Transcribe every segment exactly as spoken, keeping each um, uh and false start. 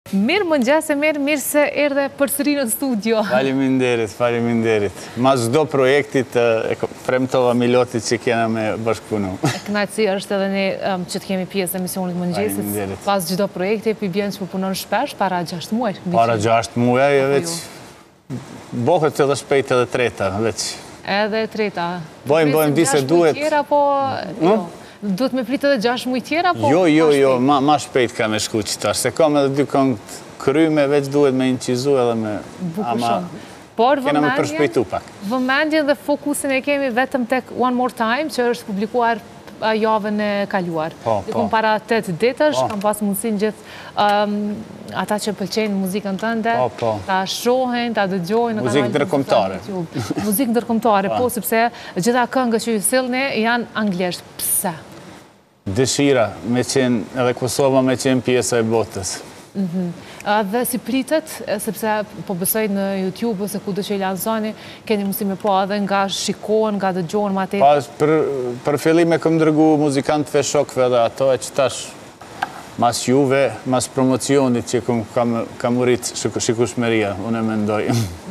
Mirë më ngjese, mirë, mirë se erdhe përsëri në studio. Faleminderit, faleminderit. Mas çdo projektit e premtova Milotit që kena me bashkëpunu. Kënaqësi është edhe ne që të kemi pjesë e emisionit mëngjesit. Pas çdo projekti pi bjen që punon shpesh para gjashtë muaj. Para gjashtë muaj e veç bëhet edhe shpejt edhe treta, veç. Edhe treta. Bojmë, bojmë di se duhet. Duhet me pritë edhe gjashtë muaj tjera? Jo, jo, jo, ma shpejt ka me shku qitash, se kam edhe dy këngë kryme, veç duhet me incizu edhe me... Bukur shumë. Por kena me përshpejtu pak. Vëmendjen dhe fokusin e kemi vetëm tek One More Time, që është publikuar javën e kaluar. Dikun para tetë ditësh, kam pas mundësin gjithë ata që pëlqejnë muzikën tënde, ta shohen, ta dëgjojnë... Muzikë ndërkombëtare. Muzikë ndërkombëtare, po, sepse gjitha këngët që ju sillni janë anglisht. Pse? Dëshira, me qenë, edhe Kosova me qenë pjesë e botës. Dhe si pritet, sepse po besoj në YouTube ose ku do që i lansoni, keni mundësi me po edhe nga shikohen, nga dëgjohen ma tepër? Për fillim e këm dërgu muzikantëve shokve dhe ato e që tash mas juve, mas promocionit që kam urit shikushmeria, unë e mendoj.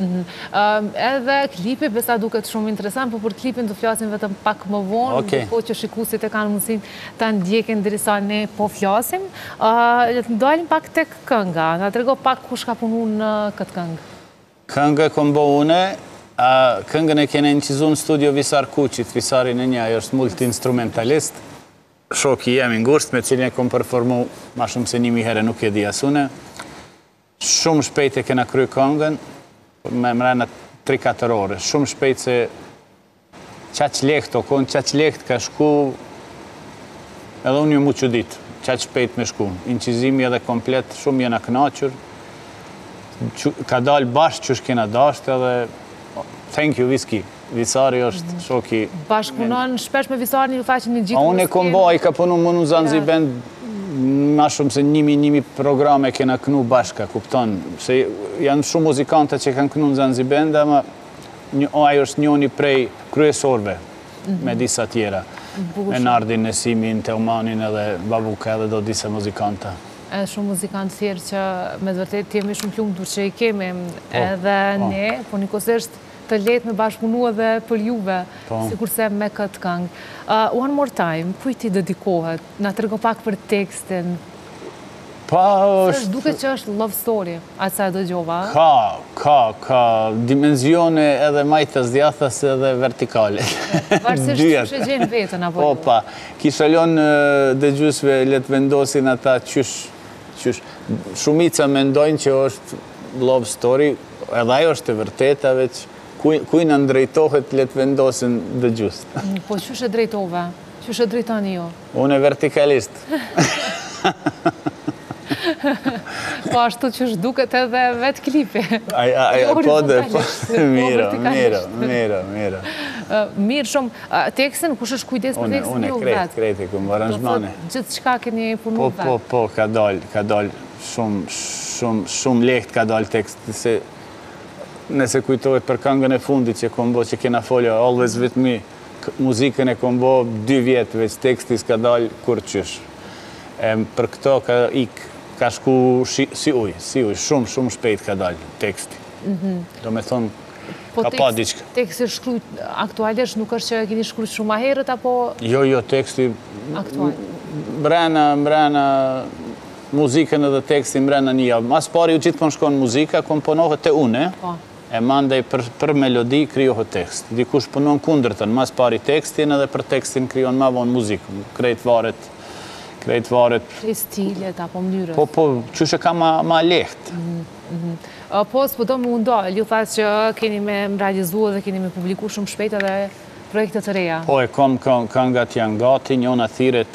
Edhe klipi, besa duket shumë interesant, për për klipin të flasin vetëm pak më vonë, po që shikusit e kanë mundësin të ndjekin derisa ne po flasim. Dalim pak tek kënga, nga të rego pak kush ka punu në këtë këngë. Këngë e kom bo une, këngën e kene incizu në studio Visar Kuqit, Visarin e një, është multi-instrumentalist. Shoki jemi ngusht, me cilin e kom performu ma shumë se nimi herë nuk e di asune. Shumë shpejt e kena kry këngën, me mrena tri katër ore. Shumë shpejt se qaq lekt, o konë qaq lekt ka shku, edhe unë ju mu që ditë, qaq shpejt me shku. Incizimi edhe komplet, shumë jena knaqër. Ka dalë bashkë që shkena dasht edhe thank you Viski. Visari është shoki... Bashkëpunon shpesh me Visarin, ju faqin një gjithë... A unë e kom bo, i ka punu më në Zanzibend, ma shumë se njimi njimi programe kena kënu bashka, kupton. Se janë shumë muzikante që kanë kënu në Zanzibend, ama ajo është njoni prej kryesorve, me disa tjera. Me Nardin, Nesimin, Teumanin edhe Babuka edhe do disa muzikanta. Edhe shumë muzikantë tjerë që me të vërtet jemi shumë plumtur që i kemi edhe ne, po njëkosisht të letë me bashkëpunu edhe për juve, si kurse me këtë këngë. One More Time, kuj ti dedikohet? Na të rego pak për tekstin. Pa është... Duke që është love story, atë sa e dëgjova. Ka, ka, ka dimenzione edhe majtës djathës edhe vertikale. Varsisht që që gjenë vetën, apo? Po, pa. Kisha lonë dëgjusve letë vendosin ata qysh, qysh. Shumica mendojnë që është love story, edhe ajo është e vërteta, veç kuj në ndrejtohet letë vendosin dëgjust. Po, qysh e drejtove? Qysh e drejtoni jo? Unë e vertikalist. Po, ashtu qysh duket edhe vetë klipi. Po, dhe, po, miro, miro, miro, miro. Mirë shumë. Tekstin, kush është kujdes për tekstin jo vetë? Unë e krejt, krejt e këmë aranjmane. Gjithë qka keni punu vetë? Po, po, ka dollë, ka dollë shumë, shumë, shumë lehtë ka dollë tekst. Nëse kujtohet për këngën e fundit që kom bo, që kena folja Always With Me, muzikën e kom bo dy vjetë, veç tekstis ka dalë kur qysh. Për këto ka ik, ka shku si uj, si uj, shumë, shumë shpejt ka dalë teksti. Do me thonë, ka pa diqka. Teksti shkrujt aktualisht nuk është që keni shkrujt shumë aherët, apo... Jo, jo, teksti... Aktual. Mbrena, mbrena... Muzikën edhe tekstin mbrena një javë. Mas pari u gjithë për në shkonë muzika, komponohet të une, e mandej për melodi kryohet tekst. Dikush punon kundërtën, mas pari tekstin edhe për tekstin kryon ma vonë muzikë. Krejt varet, krejt varet... Krejt stilet, apo mënyrës. Po, po, qështë ka ma lehtë. Po, s'po do më undoj, ju thasë që keni me realizu dhe keni me publiku shumë shpejt edhe projekte të reja. Po, e kom këngat janë gati, njona thiret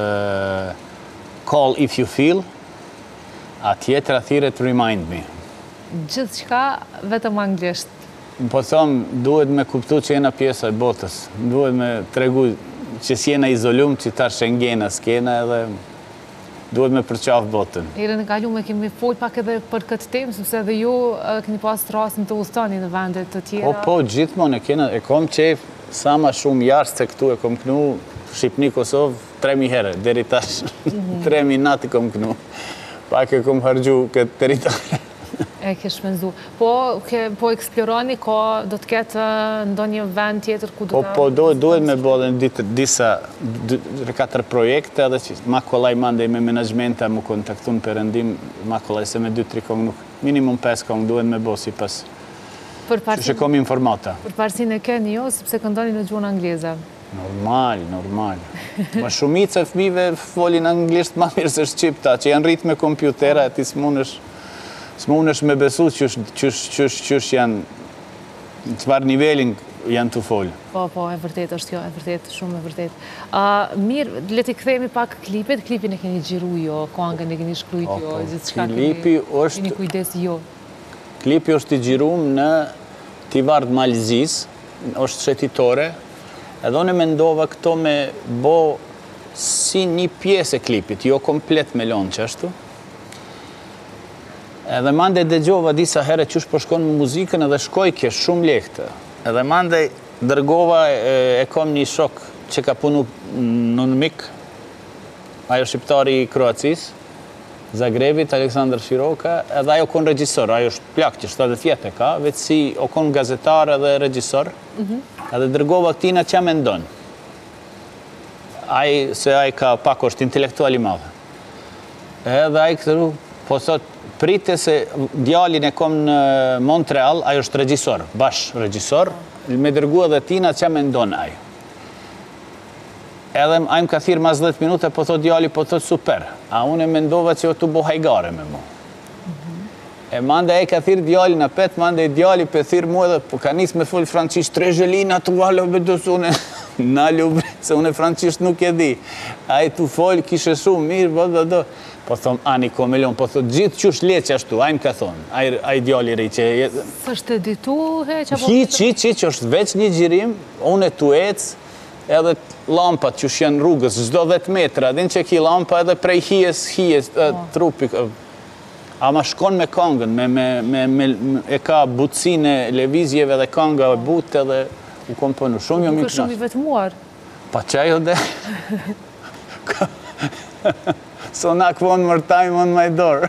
Call If You Feel, a tjetëra thiret Remind Me. Gjithë qka vetëm anglisht? Po thëmë, duhet me kuptu që jena pjesa e botës. Duhet me tregu që s'jena izolum, që ta Schengena s'kena edhe duhet me përqaf botën. Ere në kalume kemi fol pak edhe për këtë temë, sepse edhe ju këni pas të rasin të ustani në vendet të tjera. Po, po, gjithmon e kena, e kom qef, sa ma shumë jarës se këtu e kom kënu, Shqipni, Kosovë, tremi herë, deri tash, tremi nati kom kënu. Pak e kom hargju këtë teritori. E ke shpenzu. Po, po eksploroni, ka do të ketë ndonjë vend tjetër ku do të... Po, po, duhet me bodhe në disa, katër projekte, edhe që ma kolaj mandej me menajmenta mu kontaktun për rendim, ma kolaj se me dy tri kongë nuk, minimum pesë kongë duhet me bo si pas, që kom informata. Për parësin e keni jo, sepse këndoni në gjuhën angleze. Normal, normal. Ma shumica e fëmijëve folin anglisht ma mirë se shqipta, që janë rritë me kompjutera, ti s'munësh s'munësh me besu qësh janë, në qëfar nivelin janë të folë. Po, po, e vërtet është jo, e vërtet, shumë e vërtet. Mirë, leti këthejemi pak klipet, klipin e keni gjiru jo, kongën e keni shkrujt jo, gjithë shka keni kujdes jo. Klipi është i gjirum në Tivard Malzis, është shetitore, edhe unë mendova këto me bo si një pjesë e klipit, jo komplet me lonë qështu. Edhe mande dëgjova disa herë qësh po shkon më muzikën edhe shkoj kje shumë lekte. Edhe mande dërgova e kom një shok që ka punu në mik, ajo shqiptari i Kroacis, Zagrebit, Aleksandr Shiroka, edhe ajo kon regjisor, ajo është plak që shtatë vjetë e ka, vetë si o kon gazetar edhe regjisor, edhe dërgova këtina që me ndonë. Ajo, se ajo ka pak është intelektuali madhe. Edhe ajo këtëru, po thot, prite se djalin e kom në Montreal, ajo është regjisor, bash regjisor, me dërgu edhe tina që me ndonë ajo. Edhe ajo më ka thirë mas dhjetë minuta, po thot djali, po thot super. A unë e mendova që o të bo hajgare me mu. E mande e ka thirë djali në pet, mande e djali për thirë mu edhe, po ka nisë me full franqisht, Trezhelina të valo bedus, une në lubre, se une franqisht nuk e di. Ajo të folë, kishe shumë mirë, bo do do. Po thom, ani komelion, po thot, gjithë qësh leqë ashtu, a im ka thonë, a i djali rej që... Së është ditu, he, që po... Hiq, hiq, hiq, është veç një gjirim, unë e tu ecë, edhe lampat që shenë rrugës, zdo dhjetë metra, din që ki lampa edhe prej hijes, hijes, trupi, a ma shkon me kongën, e ka butësin e levizjeve dhe konga e butë edhe u komponu, shumë jo mi knash. Nuk është shumë i vetëmuar. Pa qajo dhe... So knock one more time on my door.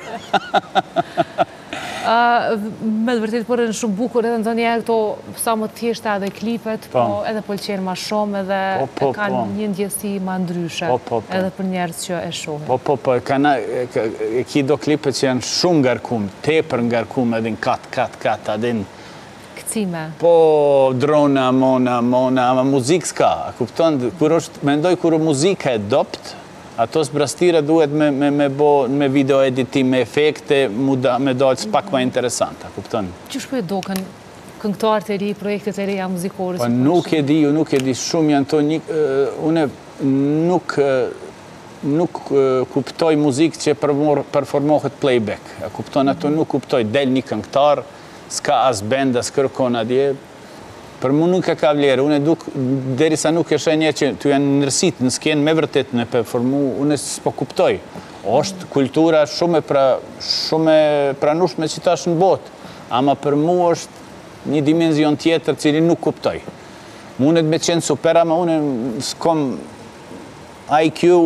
Me të vërtet përën shumë bukur, edhe në të njerë këto sa më tjeshta edhe klipet, po edhe pëlqenë ma shumë edhe kanë një ndjesi ma ndryshe, edhe për njerës që e shohin. Po, po, po, e ki do klipet që janë shumë ngarkum, tepër ngarkum edhe në kat, kat, kat, edhe në... Këcime. Po, drona, mona, mona, ama muzik s'ka, a kupton, mendoj kërë muzika e dopt, ato sbrastire duhet me video editim, me efekte, me dojtë s'pak ma interesanta, kupton? Qësh për e do këngëtarë të ri, projektet e reja muzikore? Po nuk e di, ju nuk e di, shumë janë to një... Une nuk nuk kuptoj muzik që performohet playback. Kupton, ato nuk kuptoj, del një këngëtar, s'ka as benda, s'kërkon adje, për mu nuk e ka vlerë, unë duk, derisa nuk e shenje që të janë nërësit në skenë me vërtet në performu, unë s'po kuptoj. Oshtë kultura shumë e pranushme që tash në botë, ama për mu është një dimenzion tjetër cili nuk kuptoj. Mundet me qenë super, ama unë s'kom I Q,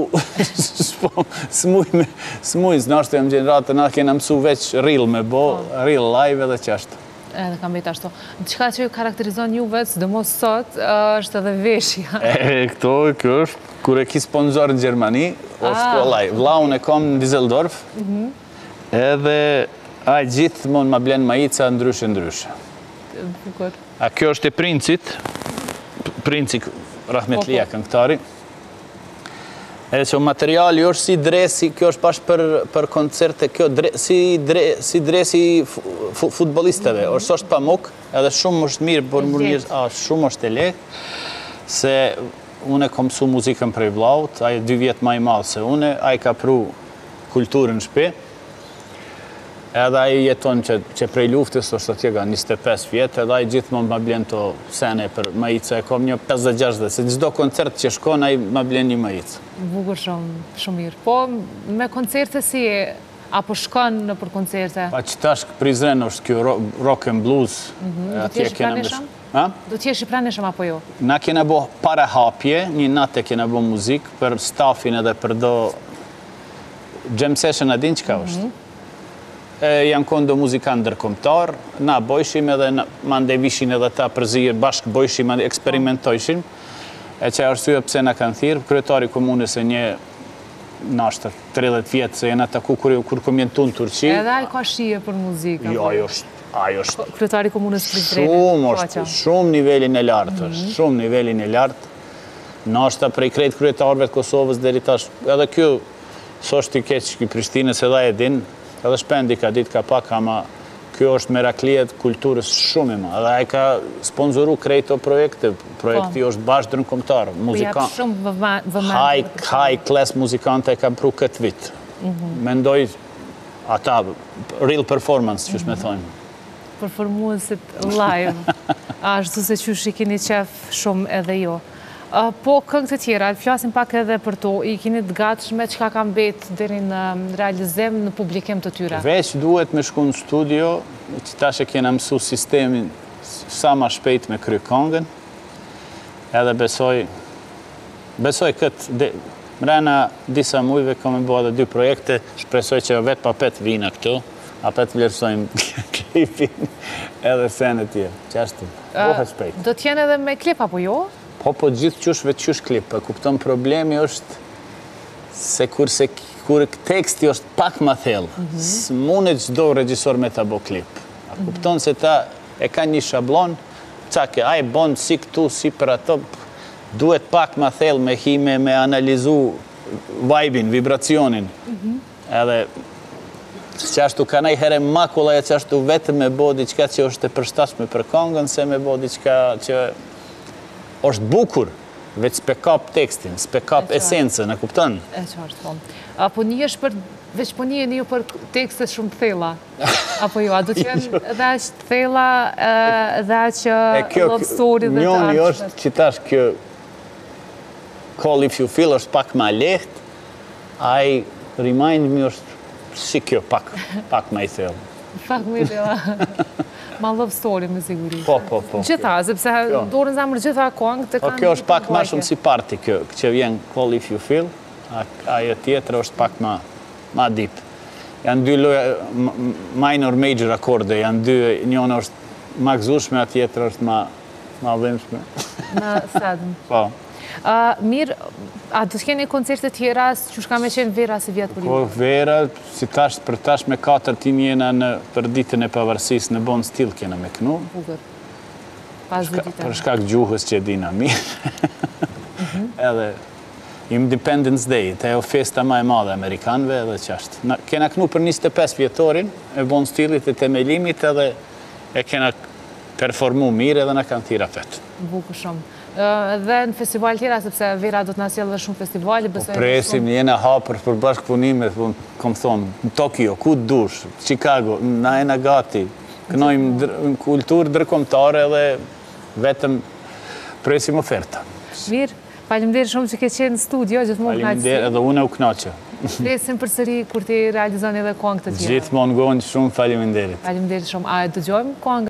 s'muj, s'nashtë e më gjeneratë, na kena mësu veç real me bo, real live edhe qashtë. Edhe kam bejt ashtu. Qëka që ju karakterizon ju vetë, së dëmos sot, është edhe veshja. E, këto, kjo është, kur e ki sponsor në Gjermani, është kollaj. Vlaun e kom në Dizeldorf, edhe a gjithë mund ma blenë majica ndryshe ndryshe. A kjo është e princit, princit Rahmetlia këngëtari, edhe që materiali është si dresi, kjo është pash për koncerte, kjo si dresi futbolisteve, është është pamuk, edhe shumë është mirë, por shumë është e lehtë, se une kom su muzikën prej vlaut, aje dy vjetë ma i malë se une, aje ka pru kulturën shpe, edhe aje jeton që prej luftës, është atje ka njëzet e pesë vjetë, edhe aje gjithmonë ma blenë të sene për majica, e kom një pesëdhjetë gjashtëdhjetë, se gjithdo koncert që shkon, aje ma blenë një majicë. Bukur shumë, shumë mirë. Po, me koncerte si, apo shkon në për koncerte? Pa që tash Prizren është kjo rock and blues. Do t'jesh i praneshëm? Do t'jesh i praneshëm apo jo? Na kena bo para hapje, një natë kena bo muzik për stafin edhe për do jam session a din që ka është. Janë kondo muzikantë ndërkombëtar, na bojshim edhe mande vishin edhe ta përzirë, bashkë bojshim, eksperimentojshim, e që arsye pse na kanë thirë, kryetari komunës e një nashtër, tridhjetë vjetë, se jenë ataku kur kom jenë tu në Turqi. Edhe aj ka shije për muzikë? Jo, ajo është, ajo është... Kryetari komunës Prizrenit? Shumë është, shumë nivelin e lartë është, shumë nivelin e lartë. Nashta prej krejt kryetarëve të Kosovës deri tash, edhe kjo, so është i keq i Prishtinës edhe e din, edhe shpendi ka ditë ka pak, ama kjo është meraklijet kulturës shumë ima. Edhe e ka sponsoru krejto projekte, projekti është bashkë ndërkombëtar, muzikant. Shumë vëmendje. High class muzikante e ka pru këtë vit. Mendoj ata, real performance, që shme thonë. Performuesit live, ashtu se që shi kini qef shumë edhe jo. Po këngë të tjera, flasim pak edhe për to, i kini të gatshme që ka kam betë dheri në realizim në publikim të tyre? Veç duhet me shku në studio, që ta që kena mësu sistemin sa ma shpejt me kry këngën, edhe besoj, besoj këtë, mrena disa mujve kom e bo edhe dy projekte, shpresoj që vetë pa petë vina këtu, a petë vlerësojmë klipin edhe senet tje, qashtu, bohet shpejt. Do t'jen edhe me klip apo jo? Po, po gjithë qushve qysh klip, për kupton problemi është se kur teksti është pak ma thellë, së mune gjdo regjisor me ta bo klip. A kupton se ta e ka një shablon, cake, a e bon si këtu, si për ato, duhet pak ma thellë me hime, me analizu vibe-in, vibracionin. Edhe qashtu ka nej here makula e qashtu vetëm me bo diqka që është e përshtatshme për këngën, se me bo diqka që është bukur, veç s'pe kap tekstin, s'pe kap esencën, e kupton? E qartë, po. Apo një është për, veç po një e një për tekstet shumë thella, apo jo, a du t'jenë edhe që thella, edhe që love story dhe të arqët? Njoni është që tash kjo Call If You Feel është pak ma leht, I Remind Me është si kjo, pak, pak ma i thellë. Pak ma i thella. Ma love story, me siguri. Po, po, po. Gjitha, sepse dorën zamër gjitha kongë të kanë... Kjo është pak ma shumë si party, kjo, që vjen Call If You Feel, ajo tjetër është pak ma deep. Janë dy loja, minor, major akorde, janë dy, njën është ma gëzushme, a tjetër është ma dhimshme. Ma sadmë. Po. Mirë, a du t'keni koncerte tjera që shka me qenë Vera si vjetë për ju? Po, Vera, si tash, për tash me katër tim jena në për ditën e pavarësis në Bon Stil kena me kënu. Bugër. Pas dhe ditën. Për shkak gjuhës që e dina mirë. Edhe Independence Day, të e o festa ma e madhe Amerikanve edhe qashtë. Kena kënu për njëzet e pesë vjetorin e Bon Stilit e temelimit edhe e kena performu mirë edhe në kanë thira fetë. Bugër shumë. Dhe në festival tjera, sepse Vera do të nasjellë dhe shumë festivali. Po presim, jena hapër për bashkë punime, kom thonë, në Tokio, ku të dush, Chicago, na e në gati, kënojmë kulturë ndërkombëtare dhe vetëm presim oferta. Mirë, faleminderit shumë që ke qenë në studio, gjithmonë knaqësi. Faleminderit, edhe unë u knaqë. Presim përsëri kur ti realizoni edhe këngë të tjera. Gjithmonë gonë shumë faleminderit. Faleminderit shumë. A dëgjojmë këngë?